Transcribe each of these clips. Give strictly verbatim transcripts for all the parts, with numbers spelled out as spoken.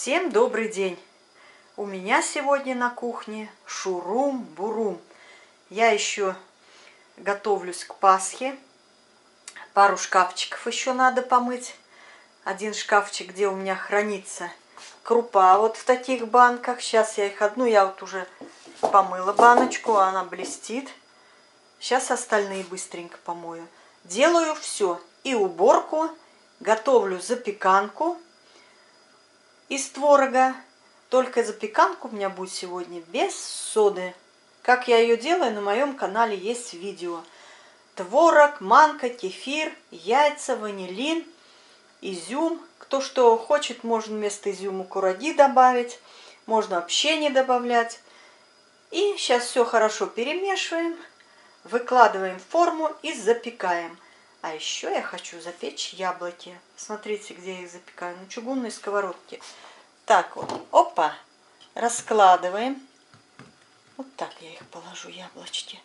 Всем добрый день! У меня сегодня на кухне шурум-бурум. Я еще готовлюсь к Пасхе. Пару шкафчиков еще надо помыть. Один шкафчик, где у меня хранится крупа вот в таких банках. Сейчас я их одну, я вот уже помыла баночку, она блестит. Сейчас остальные быстренько помою. Делаю все. И уборку, готовлю запеканку из творога. Только запеканку у меня будет сегодня без соды. Как я ее делаю, на моем канале есть видео. Творог, манка, кефир, яйца, ванилин, изюм. Кто что хочет, можно вместо изюма кураги добавить. Можно вообще не добавлять. И сейчас все хорошо перемешиваем. Выкладываем в форму и запекаем. А еще я хочу запечь яблоки. Смотрите, где я их запекаю. На чугунной сковородке. Так вот, опа, раскладываем. Вот так я их положу, яблочки.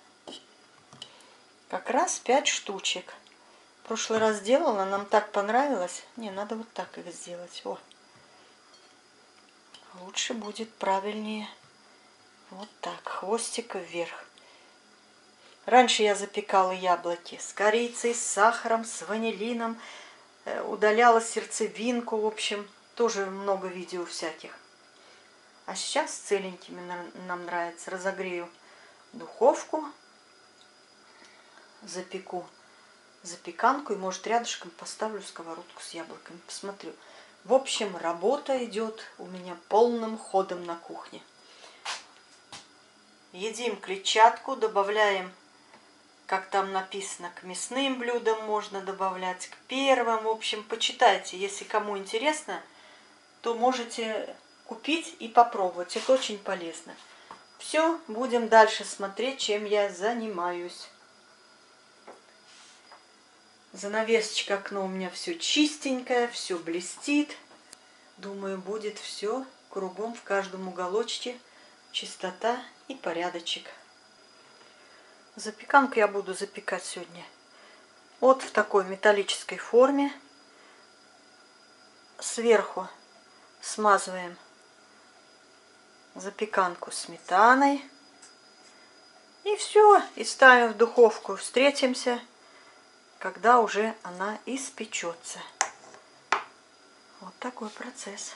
Как раз пять штучек. В прошлый раз делала, нам так понравилось. Не, надо вот так их сделать. О. Лучше будет, правильнее. Вот так, хвостик вверх. Раньше я запекала яблоки с корицей, с сахаром, с ванилином. Удаляла сердцевинку, в общем. Тоже много видео всяких. А сейчас целенькими нам нравится. Разогрею духовку. Запеку запеканку. И, может, рядышком поставлю сковородку с яблоками. Посмотрю. В общем, работа идет у меня полным ходом на кухне. Едим клетчатку. Добавляем, как там написано, к мясным блюдам можно добавлять, к первым. В общем, почитайте. Если кому интересно, то можете купить и попробовать. Это очень полезно. Все, будем дальше смотреть, чем я занимаюсь. Занавесочка, окно у меня все чистенькое, все блестит. Думаю, будет все кругом, в каждом уголочке чистота и порядочек. Запеканку я буду запекать сегодня вот в такой металлической форме. Сверху смазываем запеканку сметаной. И все, и ставим в духовку. Встретимся, когда уже она испечется. Вот такой процесс.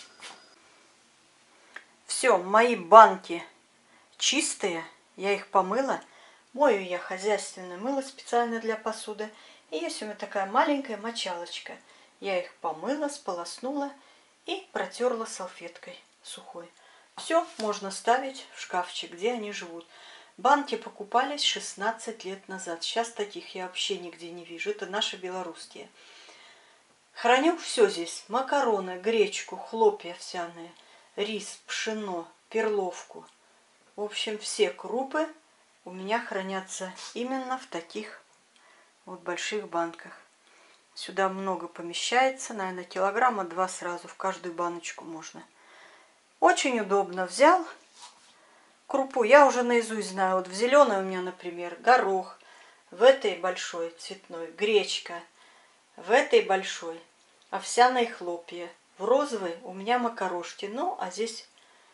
Все, мои банки чистые, я их помыла. Мою я хозяйственное мыло специально для посуды. И есть у меня такая маленькая мочалочка. Я их помыла, сполоснула и протерла салфеткой сухой. Все можно ставить в шкафчик, где они живут. Банки покупались шестнадцать лет назад. Сейчас таких я вообще нигде не вижу. Это наши белорусские. Храню все здесь. Макароны, гречку, хлопья овсяные, рис, пшено, перловку. В общем, все крупы у меня хранятся именно в таких вот больших банках. Сюда много помещается, наверное, килограмма два сразу в каждую баночку можно. Очень удобно. Взял крупу, я уже наизусть знаю. Вот в зеленой у меня, например, горох, в этой большой цветной гречка, в этой большой овсяные хлопья, в розовой у меня макарошки. Ну, а здесь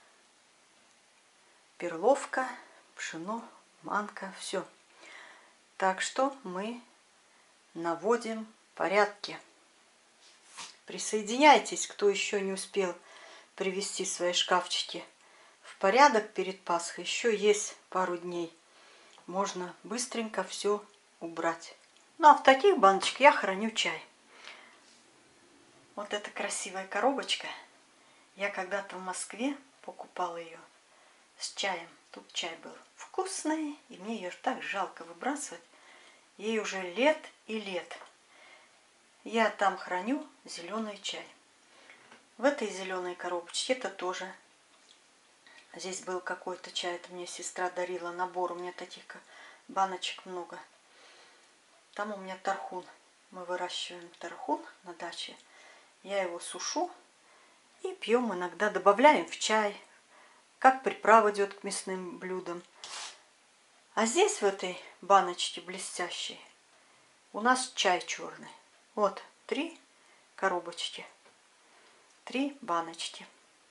перловка, пшено, манка, все. Так что мы наводим порядки. Присоединяйтесь, кто еще не успел привести свои шкафчики в порядок перед Пасхой. Еще есть пару дней. Можно быстренько все убрать. Ну а в таких баночках я храню чай. Вот эта красивая коробочка. Я когда-то в Москве покупала ее с чаем. Тут чай был вкусный, и мне ее так жалко выбрасывать. Ей уже лет и лет. Я там храню зеленый чай. В этой зеленой коробочке это тоже. Здесь был какой-то чай, это мне сестра дарила набор. У меня таких баночек много. Там у меня тархун. Мы выращиваем тархун на даче. Я его сушу и пьем иногда. Добавляем в чай. Как приправа идет к мясным блюдам. А здесь в этой баночке блестящей у нас чай черный. Вот три коробочки. Три баночки.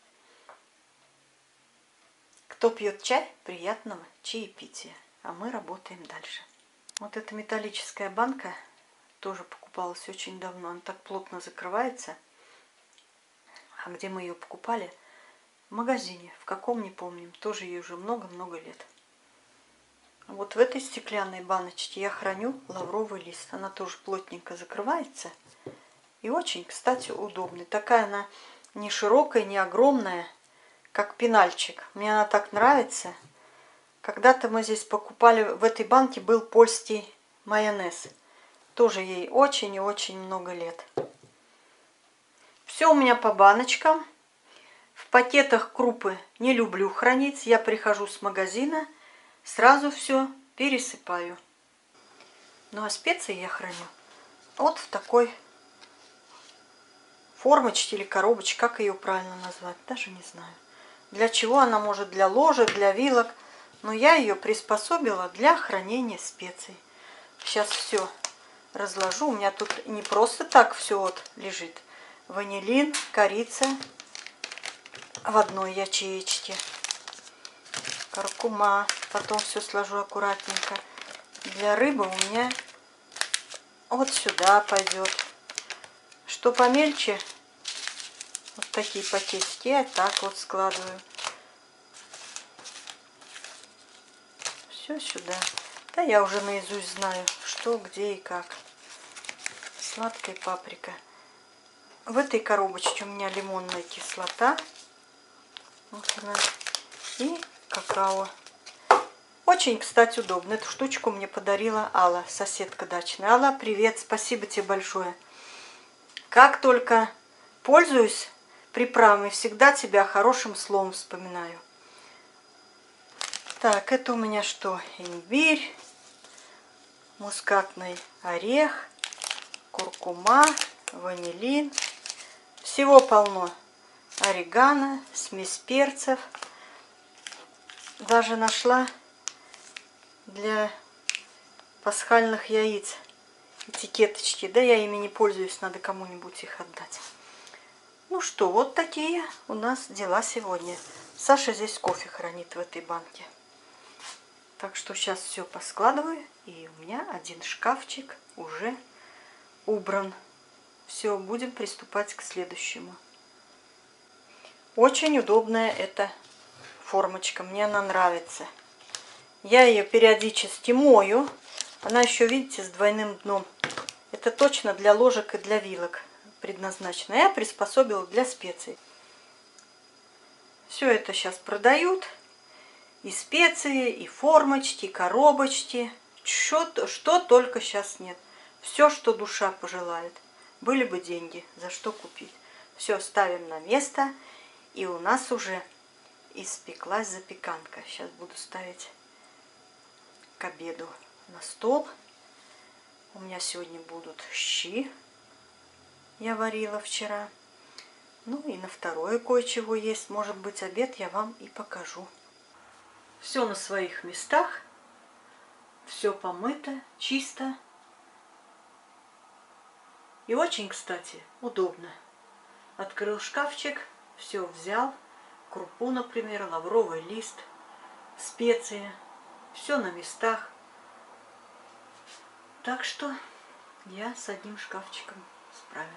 Кто пьет чай, приятного чаепития. А мы работаем дальше. Вот эта металлическая банка тоже покупалась очень давно. Она так плотно закрывается. А где мы ее покупали? В магазине. В каком, не помним. Тоже ей уже много-много лет. Вот в этой стеклянной баночке я храню лавровый лист. Она тоже плотненько закрывается. И очень, кстати, удобный. Такая она не широкая, не огромная, как пенальчик. Мне она так нравится. Когда-то мы здесь покупали, в этой банке был польский майонез. Тоже ей очень и очень много лет. Все у меня по баночкам. В пакетах крупы не люблю хранить. Я прихожу с магазина, сразу все пересыпаю. Ну а специи я храню вот в такой формочке или коробочке, как ее правильно назвать, даже не знаю. Для чего она может, для ложек, для вилок. Но я ее приспособила для хранения специй. Сейчас все разложу. У меня тут не просто так все вот лежит. Ванилин, корица в одной ячеечке. Куркума. Потом все сложу аккуратненько. Для рыбы у меня вот сюда пойдет. Что помельче, вот такие пакетики я так вот складываю. Все сюда. Да я уже наизусть знаю, что, где и как. Сладкая паприка. В этой коробочке у меня лимонная кислота. Вот она. И какао. Очень, кстати, удобно. Эту штучку мне подарила Алла, соседка дачная. Алла, привет, спасибо тебе большое. Как только пользуюсь приправами, всегда тебя хорошим словом вспоминаю. Так, это у меня что? Имбирь, мускатный орех, куркума, ванилин. Всего полно. Орегано, смесь перцев. Даже нашла для пасхальных яиц этикеточки. Да я ими не пользуюсь, надо кому-нибудь их отдать. Ну что, вот такие у нас дела сегодня. Саша здесь кофе хранит в этой банке. Так что сейчас все поскладываю. И у меня один шкафчик уже убран. Все, будем приступать к следующему. Очень удобная эта формочка. Мне она нравится. Я ее периодически мою. Она еще, видите, с двойным дном. Это точно для ложек и для вилок предназначена. Я приспособила для специй. Все это сейчас продают. И специи, и формочки, и коробочки. Что, что только сейчас нет. Все, что душа пожелает. Были бы деньги, за что купить. Все ставим на место. И у нас уже испеклась запеканка. Сейчас буду ставить к обеду на стол. У меня сегодня будут щи. Я варила вчера. Ну и на второе кое-чего есть. Может быть, обед я вам и покажу. Все на своих местах. Все помыто, чисто. И очень, кстати, удобно. Открыл шкафчик, все взял. Крупу, например, лавровый лист, специи. Все на местах. Так что я с одним шкафчиком справилась.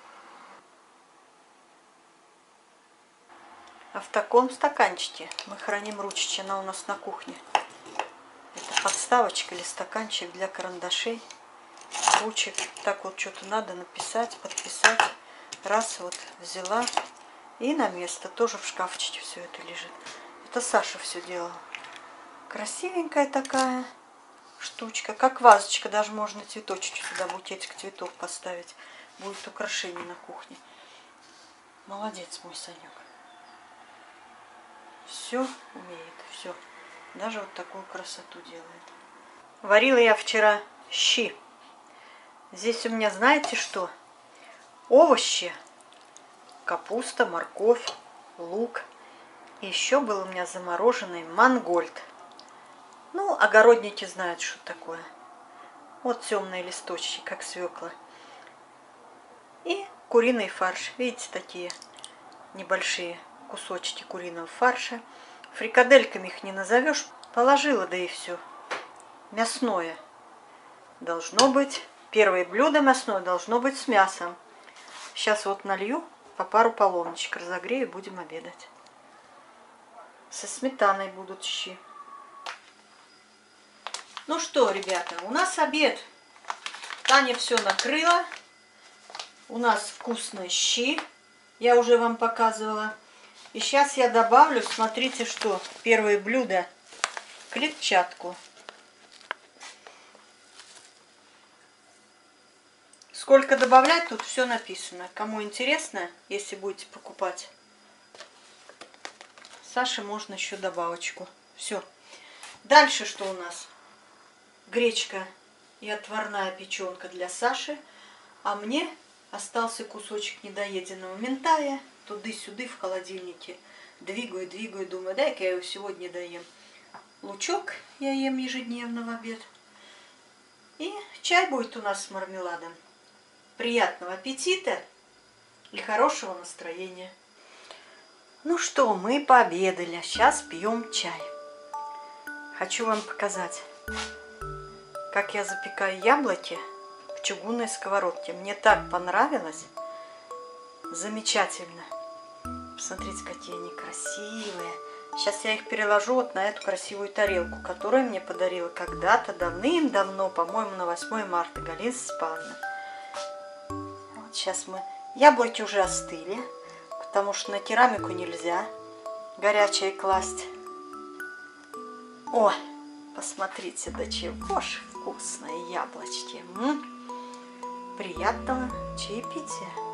А в таком стаканчике мы храним ручки. Она у нас на кухне. Это подставочка или стаканчик для карандашей, ручек. Так вот что-то надо написать, подписать. Раз вот взяла и на место. Тоже в шкафчике все это лежит. Это Саша все делал. Красивенькая такая штучка. Как вазочка. Даже можно цветочки сюда, букетик цветов поставить. Будет украшение на кухне. Молодец мой Санек. Все умеет. Все. Даже вот такую красоту делает. Варила я вчера щи. Здесь у меня, знаете что? Овощи. Капуста, морковь, лук. И еще был у меня замороженный мангольд. Ну, огородники знают, что такое. Вот темные листочки, как свекла. И куриный фарш. Видите, такие небольшие кусочки куриного фарша. Фрикадельками их не назовешь. Положила, да и все. Мясное должно быть. Первое блюдо мясное должно быть с мясом. Сейчас вот налью по пару половничек, разогрею и будем обедать. Со сметаной будут щи. Ну что, ребята, у нас обед. Таня все накрыла. У нас вкусные щи. Я уже вам показывала. И сейчас я добавлю, смотрите, что первое блюдо. Клетчатку. Сколько добавлять, тут все написано. Кому интересно, если будете покупать, Саше можно еще добавочку. Все. Дальше что у нас? Гречка и отварная печенка для Саши. А мне остался кусочек недоеденного минтая. Туды-сюды в холодильнике. Двигаю, двигаю, думаю, дай-ка я его сегодня доем. Лучок я ем ежедневно в обед. И чай будет у нас с мармеладом. Приятного аппетита и хорошего настроения. Ну что, мы пообедали. Сейчас пьем чай. Хочу вам показать, как я запекаю яблоки в чугунной сковородке. Мне так понравилось. Замечательно. Посмотрите, какие они красивые. Сейчас я их переложу вот на эту красивую тарелку, которую мне подарила когда-то давным-давно, по-моему, на восьмое марта Галина Степановна. Вот сейчас мы... Яблоки уже остыли, потому что на керамику нельзя горячее класть. Ой, посмотрите, до чего ж вкусные яблочки. М-м. Приятного чаепития.